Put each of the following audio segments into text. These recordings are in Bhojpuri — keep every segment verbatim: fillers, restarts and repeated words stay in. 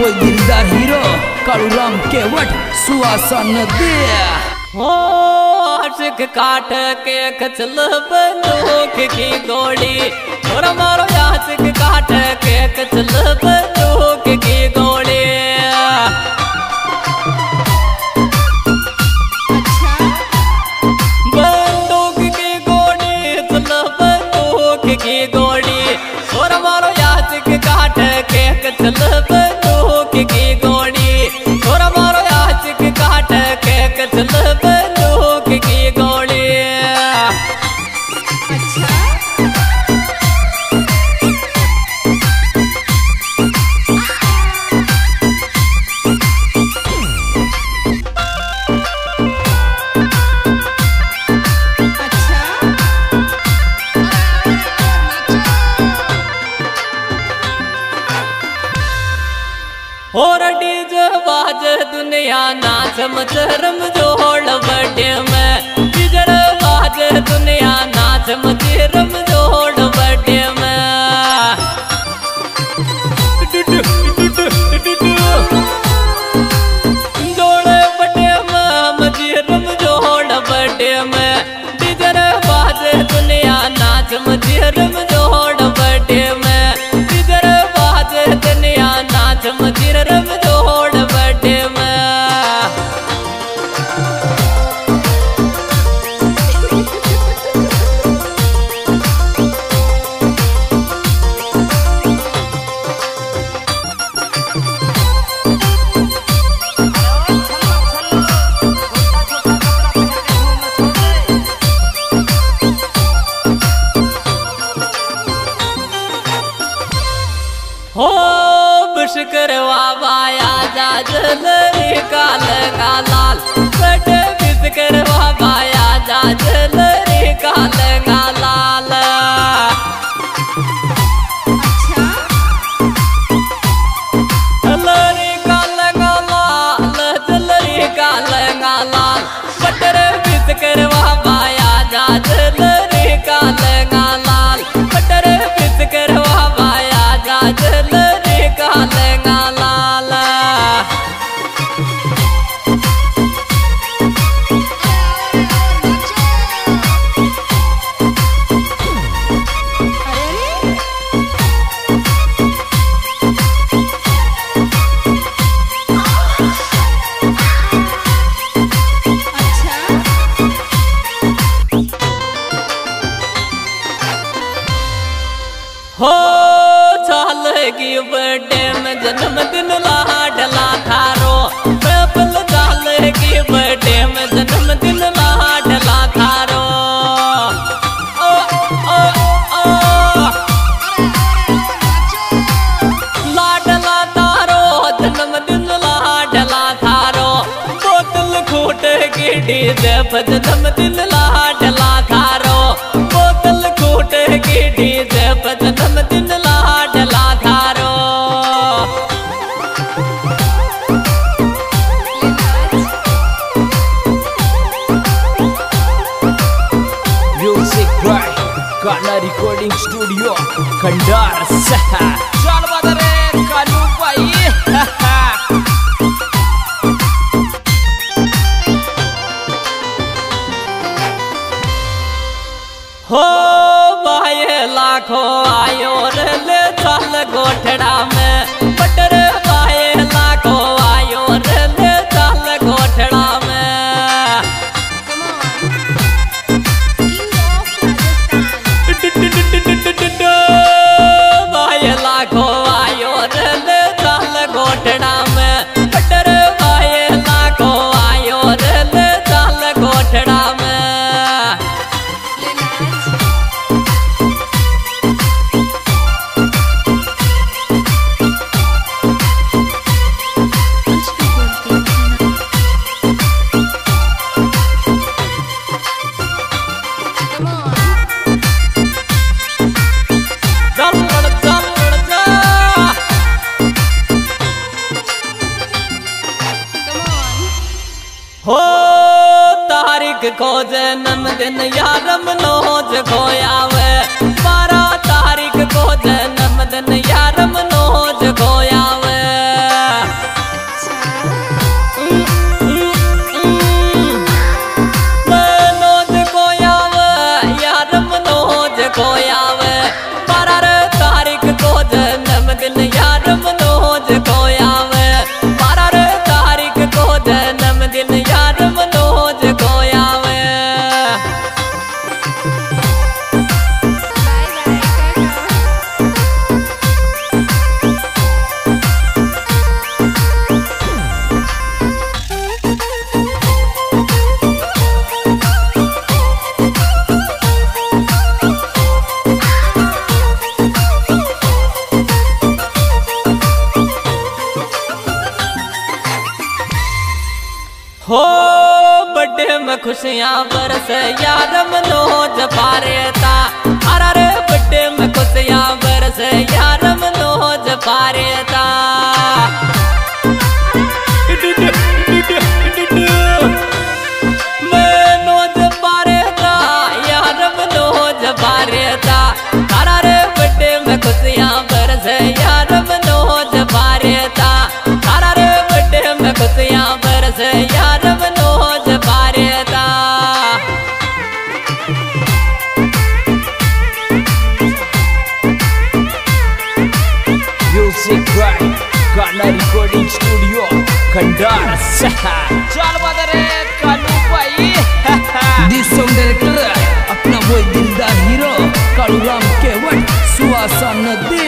कोई दिलदार हीरो कालूराम केवट सुहासन दे हो आशिक काट के कचल बंदूक की गोली और मारो आशिक काट के कचल बंदूक की गोली बंदूक की गोली चल बंदूक की गोली और मारो आशिक काट के कचल बंदूक की गोली और मारो आशिक काट के कचल बंदूक की गोली। अच्छा और डीजे बाज दुनिया नाच मचरम जोड़ बड़े में डीजे बाज दुनिया नाच मचरम जोड़ बड़े में जोड़ बड़े में मचरम जोड़ बड़े में डीजे बाज दुनिया नाच मचरम जोड़ बड़े में डीजे बाज दुनिया नाच मचरम जोड़ बड़े में। हो बुश करवा बाया जा जलरी काल का लाल बट बिस करवा बाया जा जलरी काल का लाल। अच्छा जलरी काल का लाल जलरी काल का लाल बटर बिस करवा बाया जा जलरी काल का लाल बटर बिस करवा बाया जा जलरी काल का लाल। हो चालेगी बर्थडे में जन्मदिन लाडला थारो पल चालेगी बर्थडे में जन्मदिन लाडला थारो ओ ओ ओ लाडला थारो जन्मदिन लाडला थारो बोतल खूट की डीजे पर जन्मदिन लाडला थारो बोतल खूट की डीजे पर जन्मदिन लाडला थारो। Music by Gana recording studio Khandar सहा चल बदरे कालू भाई हो भाई लाखों आयो रे ले चल गोठड़ा में बटर भाई लाखों आयो रे ले चल गोठड़ा में। भाई लाखों आयो रे ले चल गोठड़ा में बटर भाई लाखों आयो रे ले चल गोठड़ा में। हो तारीख को जन्मदिन यारम नोज खोयावे बारह तारीख को जन्मदिन यारम नोज खोयावे। खुशियां बरस यार मनोज पारेता अरे रे बर्थडे में खुशियां बरस यार मनोज पारेता मनोज पारेता यार मनोज पारेता अरे रे बर्थडे में खुशियां बरस यार मनोज पारेता अरे रे बर्थडे में खुशियां बरस यार Manoj Pareta music by Gana recording studio Khandar सहा। चल बदरे कालू भाई दिस सॉन्ग डायरेक्टर अपना वो दिलदार हीरो कालू राम केवट सुहासा नदी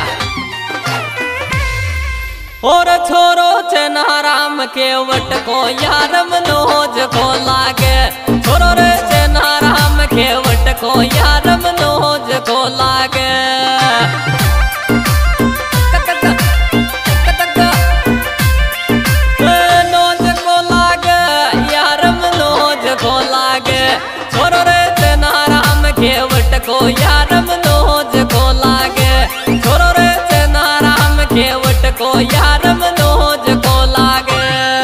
और छोरो चनाराम केवट को यार मनोज को लागे छोरो रे चनाराम केवट को यार मनोज को लागे मनोज को लागे यार मनोज को लागे छोरो रे चनाराम केवट को यार मनोज को लागे छोरो रे चनाराम केवट को यार मनोज को लागे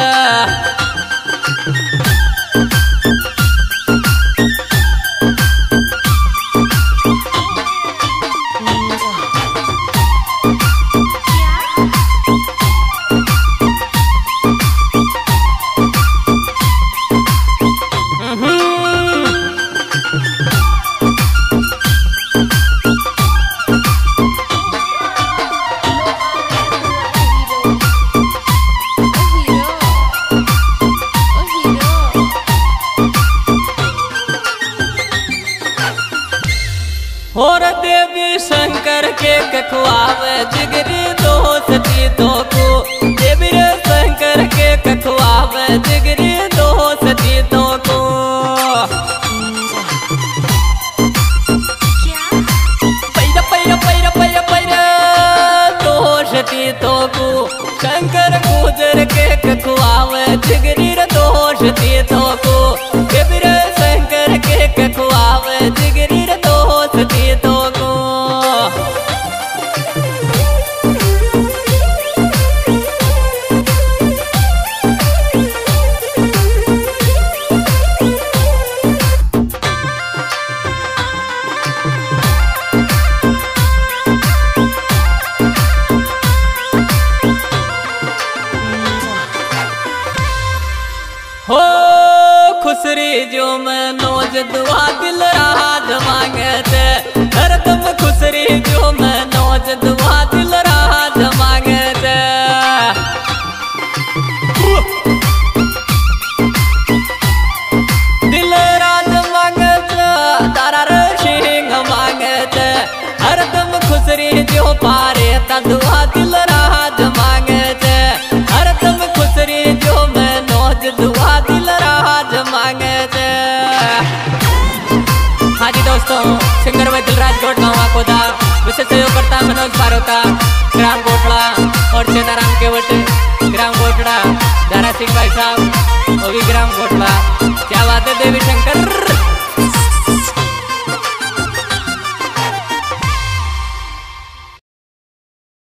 और देवी शंकर के कखुआवे जिगरी दोस्ती तो को देवी रे शंकर के कखुआवे जिगरी दोस्ती तो को पैरा पैरा पैरा पैरा पैरा दोस्ती तो को शंकर गुजर के कखुआवे जिगरी रे दोस्ती तो को देवी रे शंकर के कखुआवे जिगरी रे दोस्ती तो को हो खुसरी जो मनोज दुआ दिल राज मांगते हर तुम खुसरी जो मनोज दुआ दिल राज मांगते दिल राज मांगते तारा सिंह मांगते हर तुम खुसरी जो पारे ता दुआ दिल राज मांगते हर तुम खुसरी जो मनोज दुआ दिल राज मांगते। हाँ जी दोस्तों, सिंगर में दिलराज गोट गाँव कोदा विशेष सहयोग करता मनोज पारोता ग्राम गोटड़ा और चेताराम केवट ग्राम गोटड़ा दारा सिंह भाई साहब